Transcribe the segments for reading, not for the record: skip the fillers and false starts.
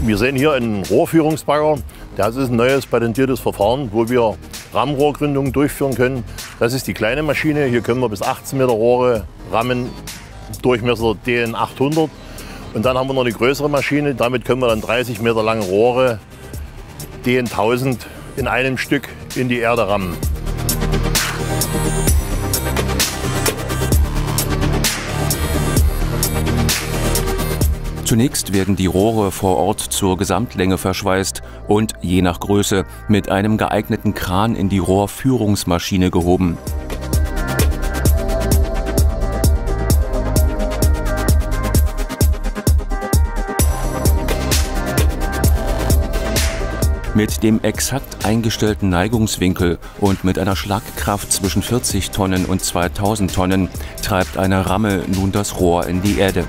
Wir sehen hier einen Rohrführungsbagger. Das ist ein neues patentiertes Verfahren, wo wir Rammrohrgründungen durchführen können. Das ist die kleine Maschine. Hier können wir bis 18 Meter Rohre rammen, Durchmesser DN 800. Und dann haben wir noch eine größere Maschine. Damit können wir dann 30 Meter lange Rohre DN 1000 in einem Stück in die Erde rammen. Zunächst werden die Rohre vor Ort zur Gesamtlänge verschweißt und je nach Größe mit einem geeigneten Kran in die Rohrführungsmaschine gehoben. Mit dem exakt eingestellten Neigungswinkel und mit einer Schlagkraft zwischen 40 Tonnen und 2000 Tonnen treibt eine Ramme nun das Rohr in die Erde.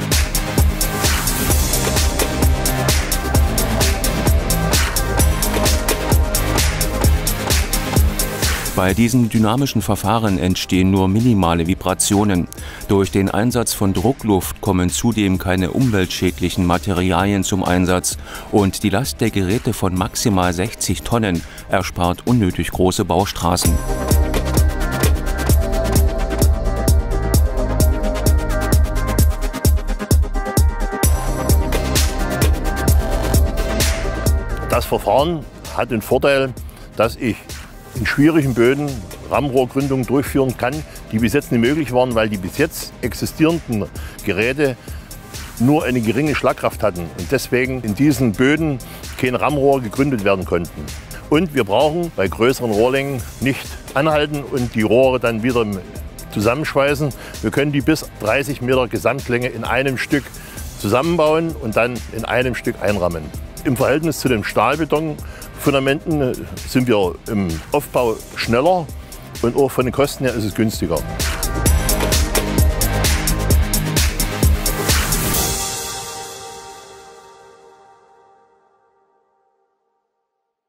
Bei diesen dynamischen Verfahren entstehen nur minimale Vibrationen. Durch den Einsatz von Druckluft kommen zudem keine umweltschädlichen Materialien zum Einsatz und die Last der Geräte von maximal 60 Tonnen erspart unnötig große Baustraßen. Das Verfahren hat den Vorteil, dass ich in schwierigen Böden Rammrohrgründungen durchführen kann, die bis jetzt nicht möglich waren, weil die bis jetzt existierenden Geräte nur eine geringe Schlagkraft hatten und deswegen in diesen Böden keine Rammrohre gegründet werden konnten. Und wir brauchen bei größeren Rohrlängen nicht anhalten und die Rohre dann wieder zusammenschweißen. Wir können die bis 30 Meter Gesamtlänge in einem Stück zusammenbauen und dann in einem Stück einrammen. Im Verhältnis zu den Stahlbetonfundamenten sind wir im Aufbau schneller und auch von den Kosten her ist es günstiger.